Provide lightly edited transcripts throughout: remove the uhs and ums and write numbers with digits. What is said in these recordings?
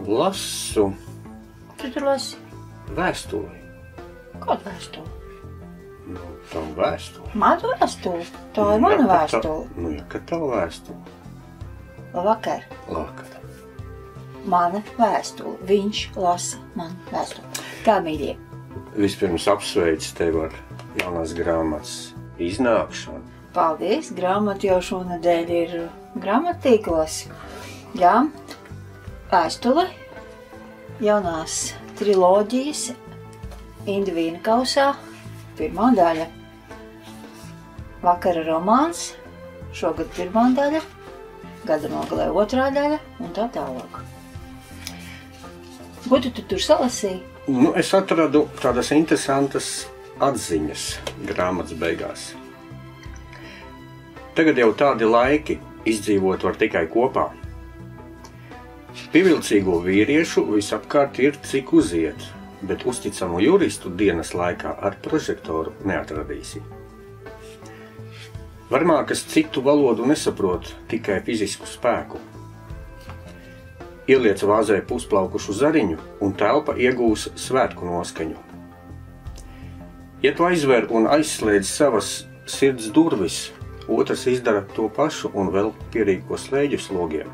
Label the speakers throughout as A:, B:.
A: Lasu.
B: Tu tur lasi?
A: Vēstuli.
B: Kādu vēstuli?
A: Nu, tavu vēstuli.
B: Manu vēstuli? Tā ir mana vēstule.
A: Nu, ja, ka tavu vēstuli.
B: Vakar. Mana vēstule. Viņš lasa manu vēstuli. Kā, mīļie?
A: Vispirms apsveicu tevi ar jaunās grāmatas iznākšanu.
B: Paldies, grāmata jau šonadēļ ir grāmattīklos. Jā, vēstule, jaunās triloģijas, Indivīna kausā, pirmā daļa. Vakara romāns, šogad pirmā daļa, gada nogalē otrā daļa un tā tālāk. Ko tu tur salasīji?
A: Nu, es atradu tādas interesantas atziņas grāmatas beigās. Tagad jau tādi laiki izdzīvot var tikai kopā. Pievilcīgo vīriešu visapkārt ir cik uziet, bet uzticamu juristu dienas laikā ar prožektoru neatradīsi. Varmākas citu valodu nesaprot, tikai fizisku spēku. Ieliec vāzē pusplaukušu zariņu un telpa iegūs svētku noskaņu. Ja tu aizver un aizslēdz savas sirds durvis, otrs izdara to pašu un vēl pierīko slēģu slogiem.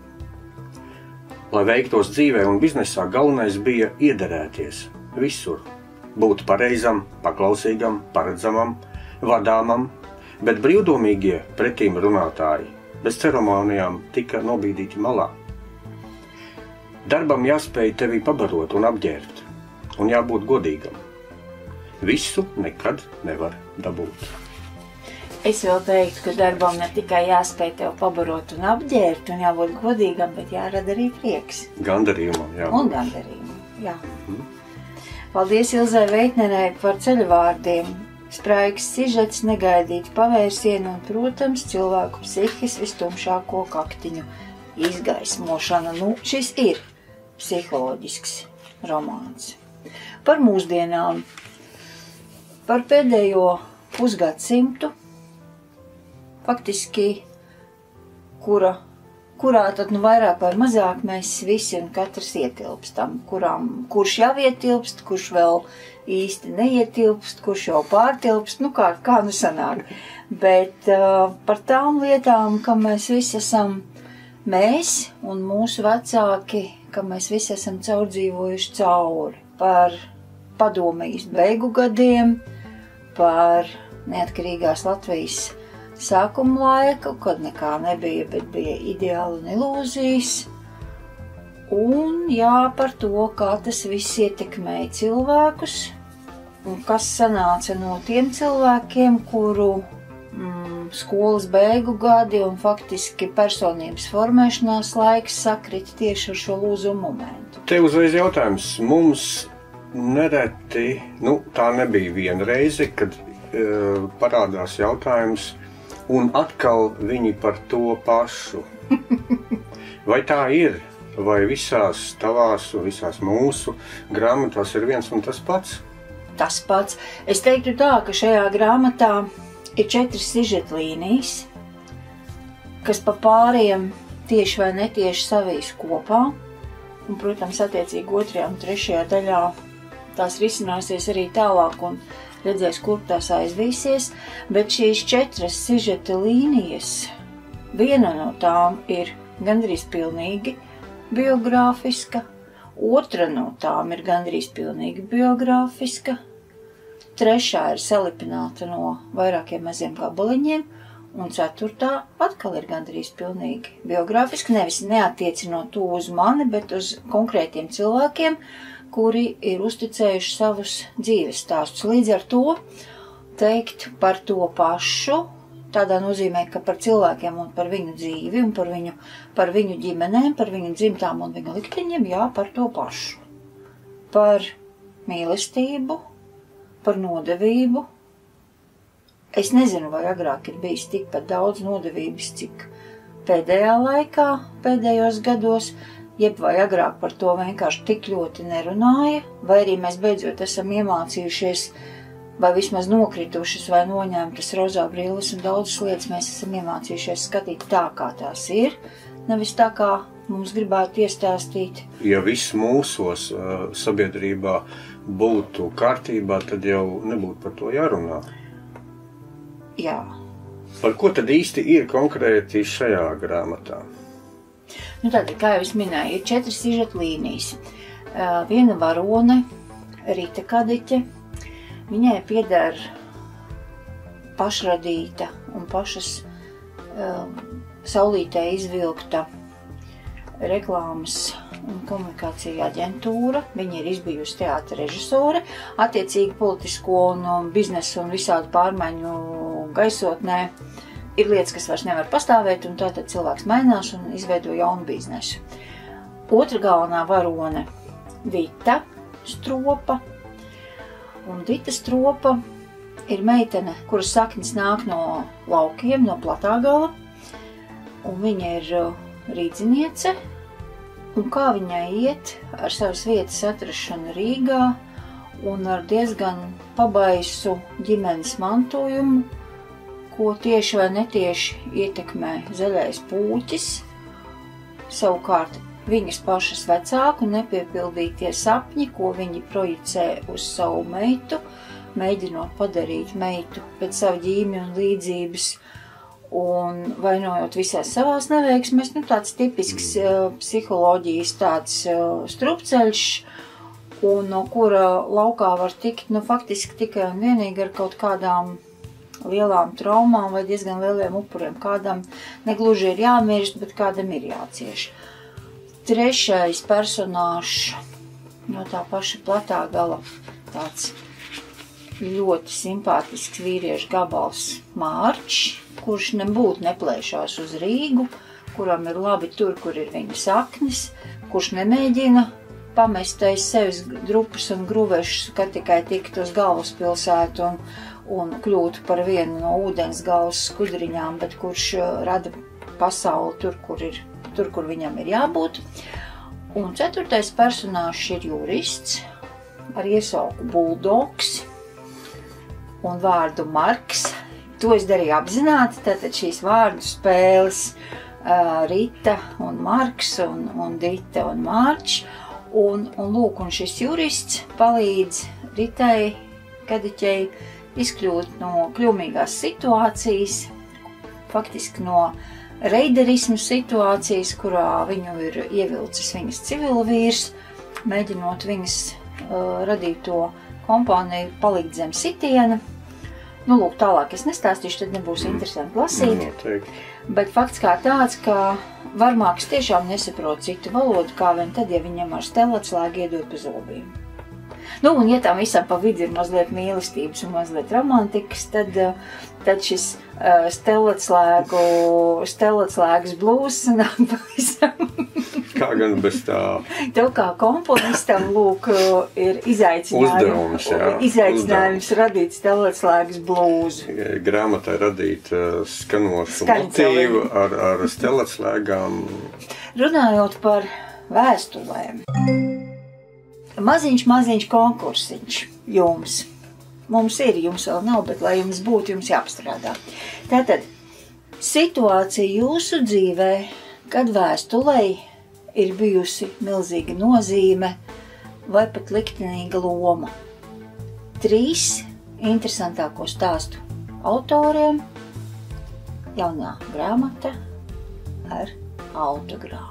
A: Lai veiktos dzīvē un biznesā, galvenais bija iederēties visur, būt pareizam, paklausīgam, paredzamam, vadāmam, bet brīvdomīgie pretīm runātāji bez ceremonijām tika nobīdīti malā. Darbam jāspēj tevi pabarot un apģērbt, un jābūt godīgam. Visu nekad nevar dabūt.
B: Es vēl teiktu, ka darbam ne tikai jāspēj tev pabarot un apģērbt un jābūt godīgam, bet jārada arī prieks.
A: Gandarījumam, jā.
B: Un gandarījumam, jā. Paldies Ilzai Veitnerei par ceļvārdiem. Spraigs sižets, negaidīt pavērsienu un, protams, cilvēku psihis vistumšāko kaktiņu izgaismošana. Nu, šis ir psiholoģisks romāns. Par mūsdienām, par pēdējo pusgadsimtu, faktiski, kurā tad nu vairāk vai mazāk mēs visi un katrs ietilpstam, kurš jau ietilpst, kurš vēl īsti neietilpst, kurš jau pārtilpst, nu kā nu sanāk. Bet par tām lietām, ka mēs visi esam mēs un mūsu vecāki, ka mēs visi esam caurdzīvojuši cauri, par padomijas beigu gadiem, par neatkarīgās Latvijas sākuma laiku, kad nekā nebija, bet bija ideāli un ilūzijas. Un jā, par to, kā tas viss ietekmēja cilvēkus, un kas sanāca no tiem cilvēkiem, kuru skolas beigu gadi un faktiski personības formēšanās laiks sakrita tieši ar šo lūzumu momentu.
A: Te uzreiz jautājums. Mums nereti, tā nebija viena reize, kad parādās jautājums, un atkal viņi par to pašu. Vai tā ir? Vai visās tavās, visās mūsu grāmatās ir viens un tas pats?
B: Tas pats. Es teiktu tā, ka šajā grāmatā ir 4 sižetlīnijas, kas pa pāriem tieši vai netieši savīs kopā. Un, protams, attiecīgi 2. un 3. daļā tās risināsies arī tālāk un redzēs, kur tās aizvīsies. Bet šīs 4 sižeta līnijas, viena no tām ir gandrīz pilnīgi biogrāfiska, otra no tām ir gandrīz pilnīgi biogrāfiska, 3. ir salipināta no vairākiem maziem gabaliņiem, un 4. atkal ir gandrīz pilnīgi biogrāfiska, nevis neattiecinot to uz mani, bet uz konkrētiem cilvēkiem, kuri ir uzticējuši savus dzīves stāstus. Līdz ar to teikt par to pašu, tādā nozīmē, ka par cilvēkiem un par viņu dzīvi un par viņu ģimenēm, par viņu dzimtām un viņu likteņiem, jā, par to pašu. Par mīlestību, par nodevību. Es nezinu, vai agrāk ir bijis tikpat daudz nodevības, cik pēdējā laikā, pēdējos gados, jeb vai agrāk par to vienkārši tik ļoti nerunāja, vai arī mēs beidzot esam iemācījušies, vai vismaz nokritušas vai noņemtas rozā brilles un daudzas lietas mēs esam iemācījušies skatīt tā, kā tās ir, nevis tā, kā mums gribētu iestāstīt.
A: Ja viss mūsos sabiedrībā būtu kārtībā, tad jau nebūtu par to jārunā.
B: Jā.
A: Par ko tad īsti ir konkrēti šajā grāmatā?
B: Nu tātad, kā jau es minēju, ir 4 sižetlīnijas. Viena varone, Rita Kadiķe, viņai pieder pašradīta un pašas saulītē izvilkta reklāmas un komunikācija aģentūra. Viņa ir izbijusi teātra režisore, attiecīgi politisko un biznesu un visādu pārmaiņu gaisotnē. Ir lietas, kas vairs nevar pastāvēt, un tātad cilvēks mainās un izveido jaunu biznesu. Otra galvenā varone Vita Stropa. Un Vita Stropa ir meitene, kuras saknes nāk no laukiem, no Platāgala. Un viņa ir rīdziniece. Un kā viņai iet ar savas vietas atrašanu Rīgā un ar diezgan pabaisu ģimenes mantojumu, ko tieši vai netieši ietekmē zaļais pūķis. Savukārt viņas pašas vecāku nepiepildītie sapņi, ko viņi projicē uz savu meitu, mēģinot padarīt meitu pēc savu ģīmi un līdzības un vainojot visās savās neveiksmēs, tāds tipisks psiholoģijas tāds strupceļš, un no kura laukā var tikt, faktiski tikai un vienīgi ar kaut kādām lielām traumām vai diezgan lieliem upuriem. Kādam negluži ir jāmirst, bet kādam ir jācieš. Trešais personāžs no tā paša Platāgala, tāds ļoti simpātisks vīriešu gabals Mārčs, kurš nebūtu neplēšās uz Rīgu, kuram ir labi tur, kur ir viņa saknes, kurš nemēģina pamest aiz sevis drupas un gruvešus, ka tikai tikt uz galvaspilsētu un kļūt par vienu no ūdens galvas skudriņām, bet kurš rada pasauli tur, kur viņam ir jābūt. Un ceturtais personāžs ir jurists ar iesauku Buldogs un vārdu Marks. To es darīju apzināti, tātad šīs vārdu spēles Rita un Marks un Dita un Mārčs. Un šis jurists palīdz Ritai Kadiķei izkļūt no kļūmīgās situācijas, faktiski no reiderismu situācijas, kurā viņu ir ievilcis viņas civilvīrs, mēģinot viņas radīto kompāniju palikt zem sitiena. Tālāk es nestāstīšu, tad nebūs interesanti lasīt. Bet fakts kā tāds, ka varmāks tiešām nesaprot citu valodu, kā vien tad, ja viņam ar stelaclēgu iedod pa zobiem. Un ja tam visam pa vidu ir mazliet mīlestības un mazliet romantikas, tad šis stelaclēgas blūzs nāk pavisam.
A: Kā gan bez tā?
B: Tev kā komponistam, ir izaicinājums radīt stelaclēgas blūzu.
A: Grāmatā radīt skanošu motīvu ar stelaclēgām. Runājot
B: par vēstulēm. Maziņš konkursiņš jums. Mums vēl nav, bet lai jums būtu, jums jāapstrādā. Tātad, situācija jūsu dzīvē, kad vēstulei ir bijusi milzīga nozīme vai pat liktenīga loma. 3 interesantāko stāstu autoriem, jaunā grāmata ar autogrāfu.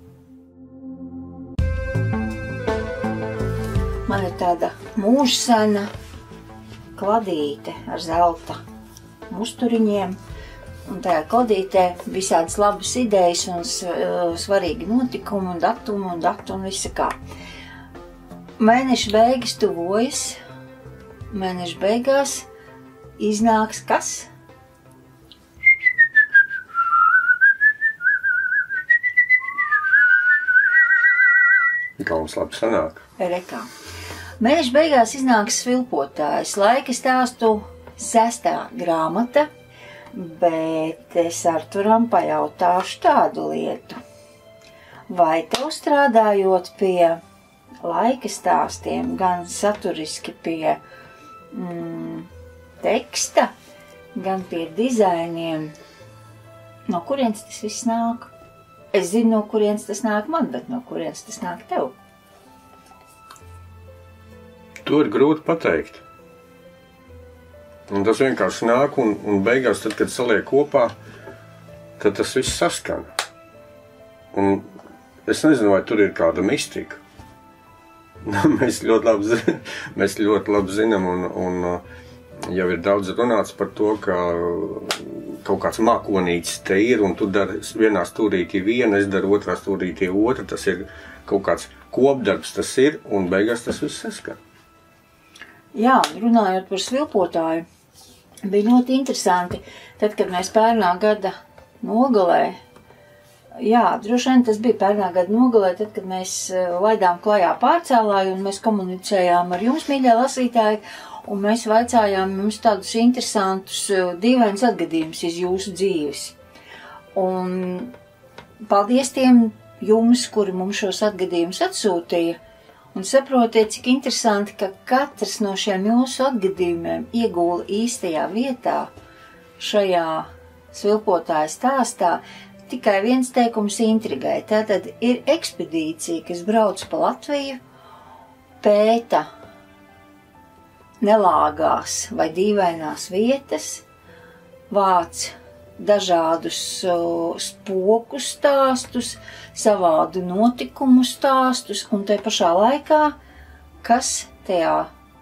B: Man ir tāda mūžsena kladīte ar zelta musturiņiem, un tajā kladītē visādas labas idejas un svarīgi notikumi un datumi visa kā. Mēneša beigas tuvojas, mēneša beigās iznāks kas?
A: Gauns labi sanāk.
B: Rekā. Mēneša beigās iznāks Svilpotājs, laika stāstu 6. grāmata, bet es Arturam pajautāšu tādu lietu. Vai tev strādājot pie laika stāstiem, gan saturiski pie teksta, gan pie dizainiem, no kurienes tas viss nāk? Es zinu, no kurienes tas nāk man, bet no kurienes tas nāk tev.
A: To ir grūti pateikt. Un tas vienkārši nāk un beigās, tad, kad saliek kopā, tad tas viss saskan. Un es nezinu, vai tur ir kāda mistika. Mēs ļoti labi zinām un jau ir daudz runāts par to, ka kaut kāds mākonītis te ir un tu dari vienā stūrītī viena, es daru otrā stūrītī otra. Tas ir kaut kāds kopdarbs, tas ir un beigās tas viss saskan.
B: Jā, runājot par svilpotāju, bija ļoti interesanti, tad, kad mēs pērnā gada nogalē, droši vien tas bija pērnā gada nogalē, tad, kad mēs laidām klajā pārcēlāju un mēs komunicējām ar jums, mīļie lasītāji, un mēs vaicājām jums tādus interesantus, dīvainus atgadījumus iz jūsu dzīves. Un paldies tiem jums, kuri mums šos atgadījumus atsūtīja, un saprotiet, cik interesanti, ka katrs no šiem jūsu atgadījumiem iegūla īstajā vietā šajā svilpotāja stāstā. Tikai viens teikums intrigai. Tātad ir ekspedīcija, kas brauc pa Latviju, pēta nelāgās vai dīvainās vietas, vāc dažādus spoku stāstus, savādu notikumu stāstus, un te pašā laikā, kas tajā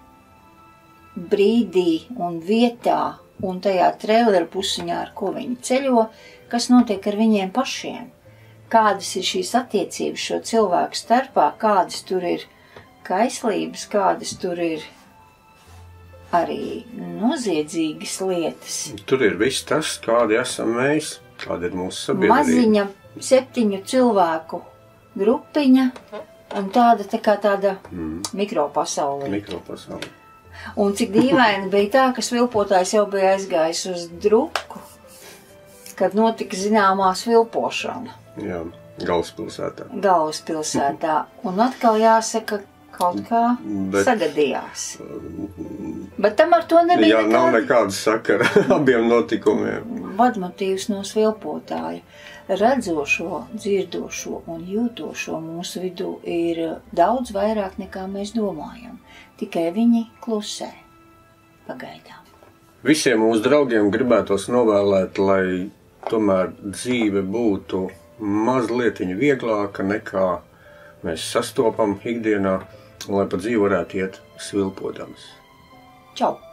B: brīdī un vietā un tajā traileru pusiņā, ar ko viņi ceļo, kas notiek ar viņiem pašiem, kādas ir šīs attiecības šo cilvēku starpā, kādas tur ir kaislības, kādas tur ir arī noziedzīgas lietas.
A: Tur ir viss tas, kādi esam mēs, kāda ir mūsu sabiedrība.
B: Maziņa 7 cilvēku grupiņa un tāda mikropasaule.
A: Mikropasaule.
B: Un cik dīvaini bija tā, ka svilpotājs jau bija aizgājis uz druku, kad notika zināmā svilpošana.
A: Jā, galvaspilsētā.
B: Galvaspilsētā. Un atkal jāsaka, kaut kā sagadījās. Bet tam ar to nebija
A: nav nekāda sakara abiem notikumiem.
B: Vadmotīvs no svilpotāja. Redzošo, dzirdošo un jūtošo mūsu vidū ir daudz vairāk nekā mēs domājam. Tikai viņi klusē. Pagaidām.
A: Visiem mūsu draugiem gribētos novēlēt, lai tomēr dzīve būtu mazlietiņa vieglāka nekā mēs sastopam ikdienā, un lai pa dzīvi varētu iet svilpodams.
B: Čau!